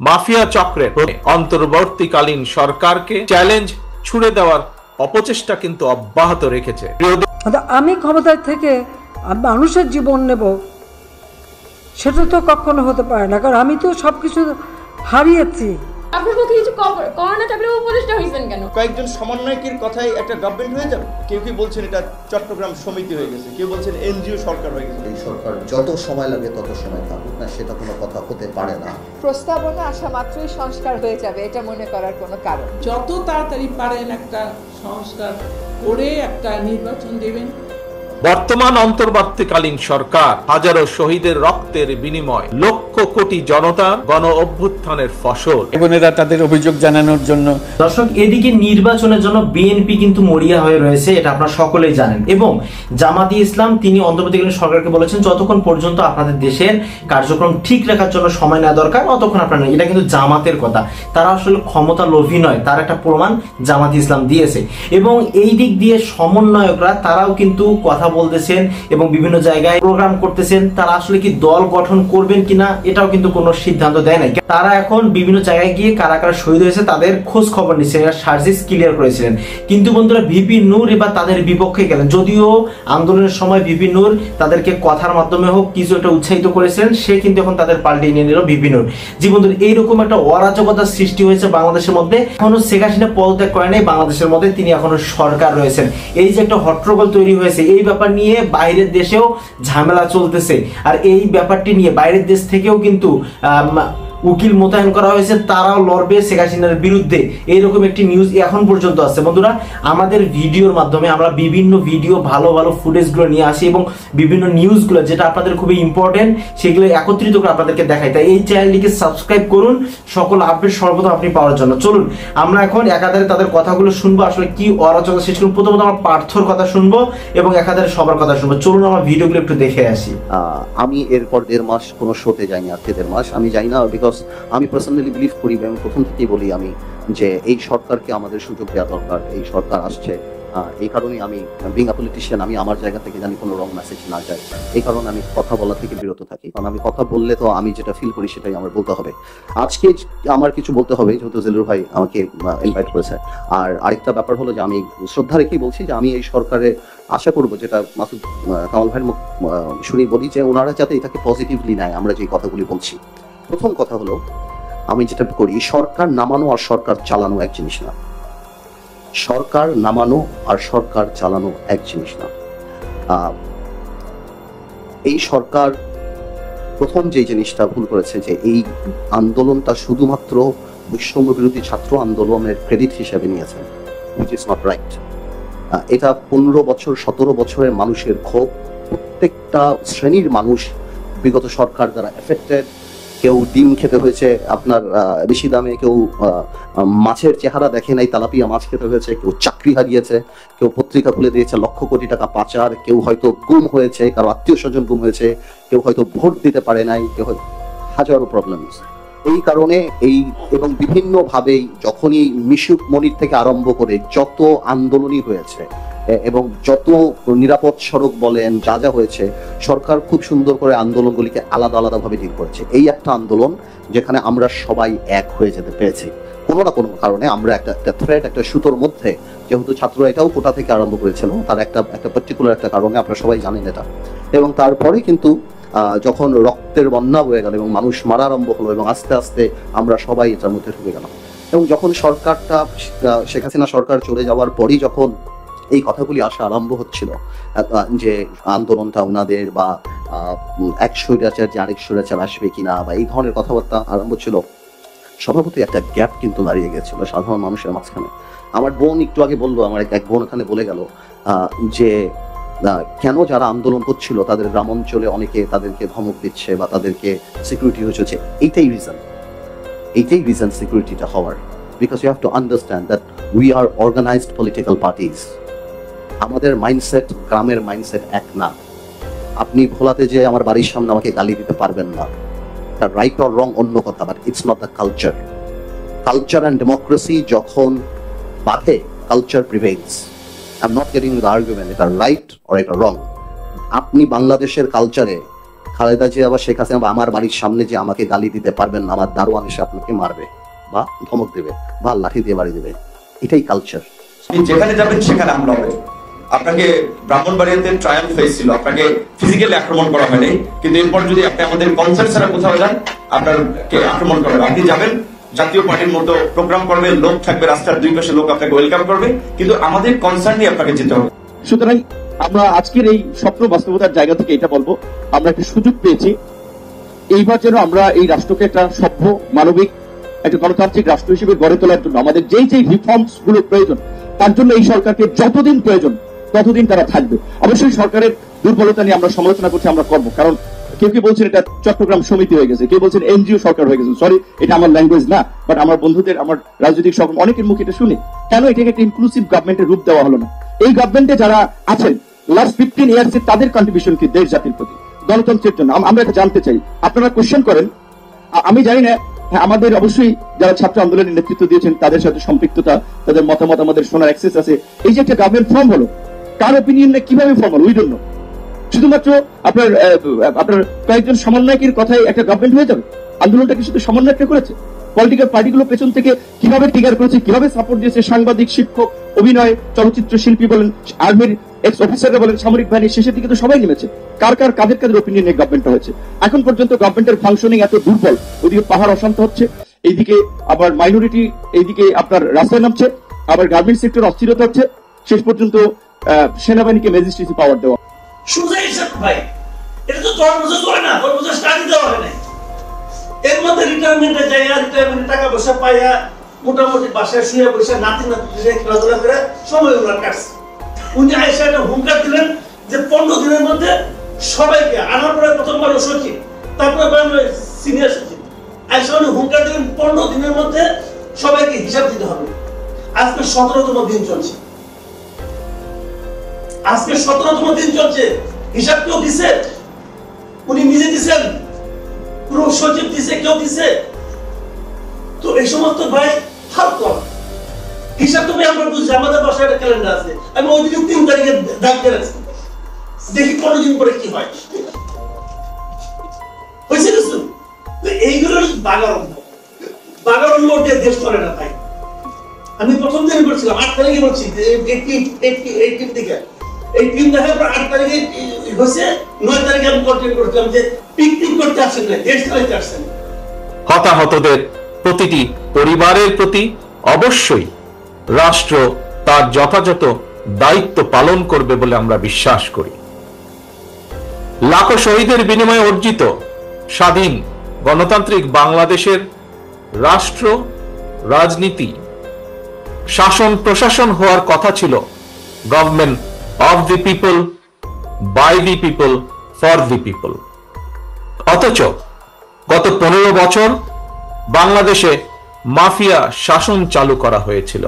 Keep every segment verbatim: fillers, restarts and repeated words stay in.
Mafia চক্রের অন্তর্বর্তীকালীন সরকারকে চ্যালেঞ্জ ছুড়ে দেওয়ার অপচেষ্টা কিন্তু অব্যাহত রেখেছে। আমি ক্ষমতায় থেকে মানুষের জীবন নেব, সেটা তো কখনো হতে পারে না, কারণ আমি তো সবকিছু হারিয়েছি। আপনার পক্ষে কিছু করার না থাকলে উপদেষ্টা হয়েছেন কেন? কয়েকজন সমন্বয়কের কথাই একটা গভর্নমেন্ট হয়ে যাবে। কেউ কি বলছেন এটা চট্টগ্রাম সমিতি হয়ে গেছে, কেউ বলছেন এনজিও সরকার হয়ে গেছে। এই সরকার যত সময় লাগে তত সময় থাকুক না, সেটা কোনো কথা হতে পারে না। প্রস্তাবনা আসা মাত্রই সংস্কার হয়ে যাবে এটা মনে করার কোনো কারণ। যত তাড়াতাড়ি পারেন একটা সংস্কার করে একটা নির্বাচন দেবেন। বর্তমান অন্তর্বর্তীকালীন সরকার হাজারো শহীদের রক্তের বিনিময় লক্ষ কোটি জনতার গণ অভ্যুত্থানের ফসল। বোনেরা তাদের অভিযোগ জানানোর জন্য। দর্শক, এদিকে নির্বাচনের জন্য বিএনপি কিন্তু মরিয়া হয়ে রয়েছে, এটা আপনারা সকলেই জানেন। এবং জামাতি ইসলাম তিনি অন্তর্বর্তীকালীন সরকারকে বলেছেন যতক্ষণ পর্যন্ত আপনাদের দেশের কার্যক্রম ঠিক রাখার জন্য সময় নেওয়া দরকার ততক্ষণ আপনারা, এটা কিন্তু জামাতের কথা। তারা আসলে ক্ষমতা লোভী নয়, তার একটা প্রমাণ জামাতি ইসলাম দিয়েছে। এবং এই দিক দিয়ে সমন্বয়করা তারাও কিন্তু কথা বলতেছেন এবং বিভিন্ন জায়গায় প্রোগ্রাম করতেছেন। তারা আসলে কি দল গঠন করবেন কিনা এটাও কিন্তু কোনো সিদ্ধান্ত দেয় নাই। তারা এখন বিভিন্ন জায়গায় গিয়ে কারা কারা শহীদ হয়েছে তাদের খোঁজ খবর নিচ্ছে, সার্জিস ক্লিয়ার করেছিলেন। কিন্তু বন্ধুরা, ভিপি নূর এবার তাদের বিপক্ষে গেলেন। যদিও আন্দোলনের সময় ভিপি নূর তাদেরকে কথার মাধ্যমে হোক কিছু একটা উৎসাহিত করেছিলেন, সে কিন্তু এখন তাদের পাল্টে নিয়ে নিল ভিপি নূর। জি বন্ধুরা, এইরকম একটা অরাজকতার সৃষ্টি হয়েছে বাংলাদেশের মধ্যে। এখনো শেখ হাসিনা পদত্যাগ করে নাই বাংলাদেশের মধ্যে, তিনি এখনো সরকার রয়েছেন। এই যে একটা হট্টগোল তৈরি হয়েছে, এই ব্যাপার নিয়ে বাইরের দেশেও ঝামেলা চলতেছে। আর এই ব্যাপারটি নিয়ে বাইরের দেশ থেকেও কিন্তু উকিল মোতায়েন করা হয়েছে, তারাও লড়বে শেখ হাসিনার বিরুদ্ধে। এইরকম একটি নিউজ এখন পর্যন্ত আছে। বন্ধুরা, আমাদের ভিডিওর মাধ্যমে আমরা বিভিন্ন ভিডিও ভালো ভালো ফুটেজগুলো নিয়ে আসি এবং বিভিন্ন নিউজগুলো যেটা আপনাদের খুবই ইম্পর্টেন্ট সেগুলো একত্রিত করে আপনাদেরকে দেখাই। তাই এই চ্যানেলটিকে সাবস্ক্রাইব করুন সকল আপডেট সর্বপ্রথম আপনি পাওয়ার জন্য। চলুন আমরা এখন একাধারে তাদের কথাগুলো শুনবো, আসলে কি অরাজকতা শেষ করুন। প্রথমত আমরা পার্থর কথা শুনবো এবং একাধারে সবার কথা শুনবো। চলুন আমরা ভিডিওগুলো একটু দেখে আসি। আমি এরপর দেড় মাস কোনো শোতে যাইনি, আজকে দেড় মাস আমি যাই না, বিকজ আমি পার্সোনালি বিলিভ করি, আমি প্রথম থেকেই বলি আমি যে এই সরকারকে আমাদের সুযোগ দেওয়া দরকার। এই সরকার আসছে, এই কারণেই আমি বিং আ পলিটিশিয়ান আমি আমার জায়গা থেকে জানি কোনো রং মেসেজ না যায়, এই কারণে আমি কথা বলা থেকে বিরত থাকি। কারণ আমি কথা বললে তো আমি যেটা ফিল করি সেটাই আমার বলতে হবে। আজকে আমার কিছু বলতে হবে যেহেতু জেলুর ভাই আমাকে ইনভাইট করেছে। আর আরেকটা ব্যাপার হলো যে আমি শ্রদ্ধা রেখেই বলছি যে আমি এই সরকারে আশা করবো, যেটা মাসুদ কামাল ভাইয়ের মুখ শুনি বলি, যে ওনারা যাতে এটাকে পজিটিভলি নেয় আমরা যে কথাগুলি বলছি। প্রথম কথা হলো, আমি যেটা করি, সরকার নামানো আর সরকার চালানো এক জিনিস না। সরকার নামানো আর সরকার চালানো এক জিনিস না। এই সরকার প্রথম যে জিনিসটা ভুল করেছে যে এই আন্দোলনটা শুধুমাত্র বৈষম্য বিরোধী ছাত্র আন্দোলনের ক্রেডিট হিসেবে নিয়েছেন, হুইচ ইজ নট রাইট। এটা পনেরো বছর সতেরো বছরের মানুষের ক্ষোভ। প্রত্যেকটা শ্রেণীর মানুষ বিগত সরকার দ্বারা এফেক্টেড। কেউ ডিম খেতে হয়েছে আপনার বেশি দামে, কেউ মাছের চেহারা দেখে নাই তেলাপিয়া মাছ খেতে হয়েছে, কেউ চাকরি হারিয়েছে, কেউ পত্রিকা খুলে দিয়েছে লক্ষ কোটি টাকা পাচার, কেউ হয়তো গুম হয়েছে, কারো আত্মীয় স্বজন গুম হয়েছে, কেউ হয়তো ভোট দিতে পারে নাই, কেউ হয়তো হাজারো প্রবলেমস। এই কারণে এই এবং বিভিন্নভাবেই যখনই মিশুক মনির থেকে আরম্ভ করে যত আন্দোলনই হয়েছে এবং যত নিরাপদ সড়ক বলেন যা যা হয়েছে, সরকার খুব সুন্দর করে আন্দোলনগুলিকে আলাদা আলাদা ভাবে ডিল করেছে। এই একটা আন্দোলন যেখানে আমরা সবাই এক হয়ে যেতে পেরেছি কোনো না কোনো কারণে। আমরা একটা একটা থ্রেড, একটা সুতোর মধ্যে, যেহেতু ছাত্ররা এটাও কোটা থেকে আরম্ভ করেছিল, তার একটা একটা পার্টিকুলার একটা কারণে, আপনারা সবাই জানেন এটা। এবং তারপরে কিন্তু যখন রক্তের বন্যা হয়ে গেল এবং মানুষ মারা আরম্ভ হলো এবং আস্তে আস্তে আমরা সবাই এটার মধ্যে ঢুকে গেলাম। এবং যখন সরকারটা শেখ হাসিনা সরকার চলে যাওয়ার পরই যখন এই কথাগুলি আসা আরম্ভ হচ্ছিল যে আন্দোলনটা ওনাদের বা এক স্বৈরাচার যে আরেক স্বৈরাচার আসবে কিনা বা এই ধরনের কথাবার্তা আরম্ভ ছিল, স্বভাবতই একটা গ্যাপ কিন্তু দাঁড়িয়ে গেছিল সাধারণ মানুষের মাঝখানে। আমার বোন একটু আগে বললো, আমার এক বোন ওখানে বলে গেল যে কেন যারা আন্দোলন করছিল তাদের গ্রাম অঞ্চলে অনেকে তাদেরকে ধমক দিচ্ছে বা তাদেরকে সিকিউরিটি হচ্ছে। এইটাই রিজন, এইটাই রিজন সিকিউরিটিটা হওয়ার। Because you have to understand that we are organised political parties. আমাদের মাইন্ডসেট গ্রামের মাইন্ডসেট এক না। আপনি ভোলাতে যে আমার বাড়ির সামনে আমাকে গালি দিতে পারবেন না, তার রাইট অর রং অন্য কথা, but it's not the culture. Culture and democracy যখন বাধে, culture prevails. I am not getting the argument এটা রাইট অর এটা রং। আপনি বাংলাদেশের কালচারে খালেদা জিয়া বা শেখ হাসিনা বা আমার বাড়ির সামনে যে আমাকে গালি দিতে পারবেন না, আমার দারোয়ান এসে আপনাকে মারবে বা ধমক দেবে বা লাঠি দিয়ে বাড়ি দেবে, এটাই কালচার। যেখানে যাবেন সেখানে হামলা হবে। আপনাকে ব্রাহ্মণবাড়িয়াতে ট্রায়াল ফেস ছিল, আপনাকে ফিজিক্যালি আক্রমণ করা হয়নি, কিন্তু এরপর যদি আপনি আমাদের কনসার্ট ছাড়া কোথাও যান আপনাকে আক্রমণ করা হবে। আপনি যাবেন জাতীয় পার্টির মতো প্রোগ্রাম করবে, লোক থাকবে রাস্তার দুই পাশে, লোক আপনাকে ওয়েলকাম করবে, কিন্তু আমাদের কনসার্ন নিয়ে আপনাকে যেতে হবে। সুতরাং আমরা আজকের এই স্বপ্ন বাস্তবতার জায়গা থেকে এটা বলবো, আমরা একটা সুযোগ পেয়েছি এইবার যেন আমরা এই রাষ্ট্রকে একটা সভ্য মানবিক একটা গণতান্ত্রিক রাষ্ট্র হিসেবে গড়ে তোলার জন্য আমাদের যেই যেই রিফর্মস গুলো প্রয়োজন, তার জন্য এই সরকারকে যতদিন প্রয়োজন ততদিন তারা থাকবে। অবশ্যই সরকারের দুর্বলতা নিয়ে আমরা সমালোচনা করছি, আমরা করবো, কারণ কেউ কেউ বলছেন এটা চট্টগ্রাম সমিতি হয়ে গেছে, কেউ বলছেন এনজিও সরকার হয়ে গেছে। সরি, এটা আমার ল্যাঙ্গুয়েজ না, বাট আমার বন্ধুদের, আমার রাজনৈতিক সকল অনেকের মুখে এটা শুনি। কেন এটাকে একটা ইনক্লুসিভ গভর্নমেন্টের রূপ দেওয়া হলো না? এই গভর্নমেন্টে যারা আছেন লাস্ট ফিফটিন ইয়ার্স তাদের কন্ট্রিবিউশন কি দেশ জাতির প্রতি, গণতন্ত্রের জন্য? আমরা এটা জানতে চাই। আপনারা কোশ্চেন করেন, আমি জানি না, হ্যাঁ আমাদের অবশ্যই যারা ছাত্র আন্দোলনের নেতৃত্ব দিয়েছেন তাদের সাথে সম্পৃক্ততা, তাদের মতামত আমাদের শোনার অ্যাক্সেস আছে। এই যে একটা গভর্নমেন্ট ফর্ম হলো, কার অপিনিয়নে কিভাবে ফর্ম হলো উই ডোন্ট নো। শুধুমাত্র আপনার আপনার কয়েকজন সমন্বয়কের কথায় একটা গভর্নমেন্ট হয়ে যাবে? আন্দোলনটা কি শুধু সমন্বয়কে করেছে? পলিটিক্যাল পার্টিগুলো পেছন থেকে কিভাবে টিগার করেছে, কিভাবে সাপোর্ট দিয়েছে, সাংবাদিক, শিক্ষক, অভিনয়, চলচ্চিত্র শিল্পী বলেন, আর্মির এক্স অফিসাররা বলেন, সামরিক বাহিনীর শেষের দিকে তো সবাই নেমেছে। কার কার কাদের কাদের অপিনিয়ন নিয়ে গভর্নমেন্টটা হয়েছে? এখন পর্যন্ত গভর্নমেন্টের ফাংশনিং এত দুর্বল, ওইদিকে পাহাড় অশান্ত হচ্ছে, এইদিকে আবার মাইনরিটি, এইদিকে আপনার রাস্তায় নামছে, আবার গার্মেন্ট সেক্টর অস্থিরতা হচ্ছে, শেষ পর্যন্ত সেনাবাহিনীকে ম্যাজিস্ট্রেসি পাওয়ার দেওয়া। সুজা হিসাব ভাই, এটা তো দশ বছর করে না, দশ বছর স্টাডি দেওয়া হয় নাই। এর মধ্যে রিটায়ারমেন্টে যাইয়া রিটায়ারমেন্টে টাকা পয়সা পাইয়া মোটামুটি বাসায় শুয়ে বসে নাতি নাতি খেলাধুলা করে সময় ওনার কাটছে। উনি আইসা একটা হুঙ্কার দিলেন যে পনেরো দিনের মধ্যে সবাইকে, আনার পরে প্রথমবার সচিব, তারপরে সিনিয়র সচিব, আইসা উনি হুঙ্কার দিলেন পনেরো দিনের মধ্যে সবাইকে হিসাব দিতে হবে। আজকে সতেরোতম দিন চলছে, আজকে সতেরোতম দিন চলছে, হিসাব কেউ দিছে? উনি নিজে দিচ্ছেন, পুরো সচিব দিছে, কেউ দিছে? তো এই সমস্ত ভাই ফালতু হিসাব তো আমরা বুঝছি। আমাদের বাসায় একটা ক্যালেন্ডার আছে, আমি ওই দিন তিন তারিখে দাগ দিয়ে রাখছি, দেখি পনেরো দিন পরে কি হয়। হয়েছে কিছু? এইগুলো বাগারম্ভ, বাগারম্ভ দিয়ে দেশ চলে না। তাই আমি প্রথম দিন বলছিলাম, আট তারিখে বলছি দিকে এই টিম দেখার পর আট তারিখে হয়েছে, নয় তারিখে আমি কন্টেন্ট করছিলাম যে পিকনিক করতে আসেন না, দেশ চালাইতে আসছেন। হতাহতদের প্রতিটি পরিবারের প্রতি অবশ্যই রাষ্ট্র তার যথাযথ দায়িত্ব পালন করবে বলে আমরা বিশ্বাস করি। লাখো শহীদের বিনিময়ে অর্জিত স্বাধীন গণতান্ত্রিক বাংলাদেশের রাষ্ট্র, রাজনীতি, শাসন প্রশাসন হওয়ার কথা ছিল government of the people, by the people, for the people. অথচ গত পনেরো বছর বাংলাদেশে মাফিয়া শাসন চালু করা হয়েছিল।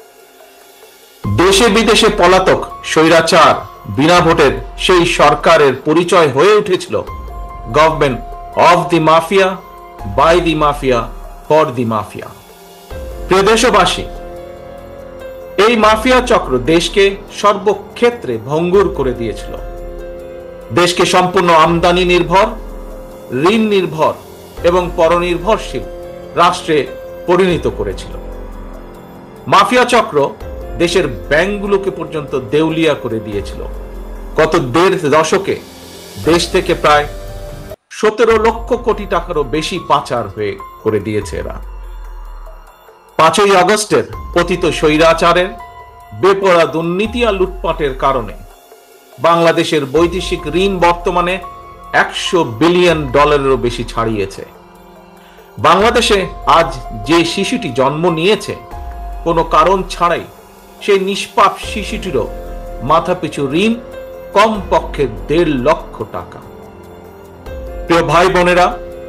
দেশে বিদেশে পলাতক স্বৈরাচার বিনা ভোটের সেই সরকারের পরিচয় হয়ে উঠেছিল government of the mafia, by the mafia, for the mafia. প্রিয় দেশবাসী, এই মাফিয়া চক্র দেশকে সর্বক্ষেত্রে ভঙ্গুর করে দিয়েছিল। দেশকে সম্পূর্ণ আমদানি নির্ভর, ঋণ নির্ভর এবং পরনির্ভরশীল রাষ্ট্রে পরিণত করেছিল। মাফিয়া চক্র দেশের ব্যাংকগুলোকে পর্যন্ত দেউলিয়া করে দিয়েছিল। গত দেড় দশকে দেশ থেকে প্রায় সতেরো লক্ষ কোটি টাকারও বেশি পাচার হয়ে করে দিয়েছে এরা। পাঁচই আগস্টের পতিত স্বৈরাচারের বেপরা দুর্নীতি আর লুটপাটের কারণে বাংলাদেশের বৈদেশিক ঋণ বর্তমানে একশো বিলিয়ন ডলারেরও বেশি ছাড়িয়েছে। বাংলাদেশে আজ যে শিশুটি জন্ম নিয়েছে কোনো কারণ ছাড়াই, সেই নিষ্পাপ শিশুটিরও মাথাপিছু ঋণ কমপক্ষে দেড় লক্ষ টাকা। প্রিয় ভাই বোনেরা,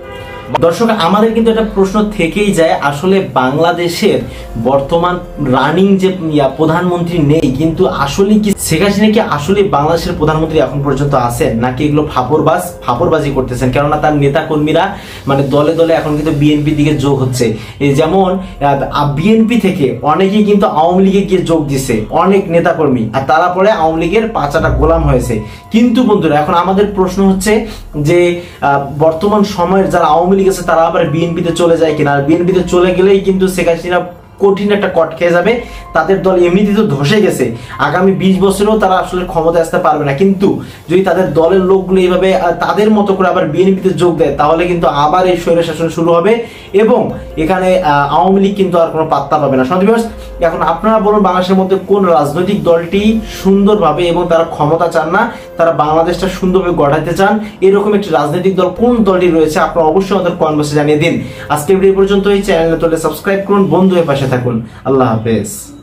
দর্শক, আমাদের কিন্তু একটা প্রশ্ন থেকেই যায়, আসলে বাংলাদেশের বর্তমান রানিং যে প্রধানমন্ত্রী নেই, কিন্তু আসলে কি শেখ হাসিনা কি আসলে বাংলাদেশের প্রধানমন্ত্রী এখন পর্যন্ত আছেন, নাকি এগুলো ফাপড়বাজ ফাপড়বাজি করতেছেন? কেননা তার নেতা কর্মীরা মানে দলে দলে এখন কিন্তু বিএনপি দিকে যোগ হচ্ছে। এই যেমন বিএনপি থেকে অনেকেই কিন্তু আওয়ামী লীগে গিয়ে যোগ দিছে, অনেক নেতা কর্মী, আর তারা পরে আওয়ামী লীগের পাঁচাটা গোলাম হয়েছে। কিন্তু বন্ধুরা, এখন আমাদের প্রশ্ন হচ্ছে যে বর্তমান সময়ের যারা আওয়ামী লীগ আছে তারা আবার বিএনপিতে চলে যায় কিনা। আর বিএনপিতে চলে গেলেই কিন্তু শেখ হাসিনা কঠিন একটা কট খেয়ে যাবে। তাদের দল এমনিতে তো ধসে গেছে, আগামী বিশ বছরেও তারা আসলে ক্ষমতায় আসতে পারবে না। কিন্তু যদি তাদের দলের লোকগুলো এইভাবে তাদের মতো করে আবার বিএনপিতে যোগ দেয়, তাহলে কিন্তু আবার এই স্বৈর শাসন শুরু হবে এবং এখানে আওয়ামী লীগ কিন্তু আর কোনো পাত্তা পাবে না। সন্দেহ এখন আপনারা বলুন, বাংলাদেশের মধ্যে কোন রাজনৈতিক দলটি সুন্দরভাবে এবং তারা ক্ষমতা চান না, তারা বাংলাদেশটা সুন্দরভাবে গড়াতে চান, এরকম একটি রাজনৈতিক দল কোন দলটি রয়েছে? আপনারা অবশ্যই আমাদের কমেন্ট বক্সে জানিয়ে দিন। আজকে ভিডিও পর্যন্ত, এই চ্যানেলে তোলে সাবস্ক্রাইব করুন, বন্ধু হয়ে পাশে থাকুন। আল্লাহ হাফেজ।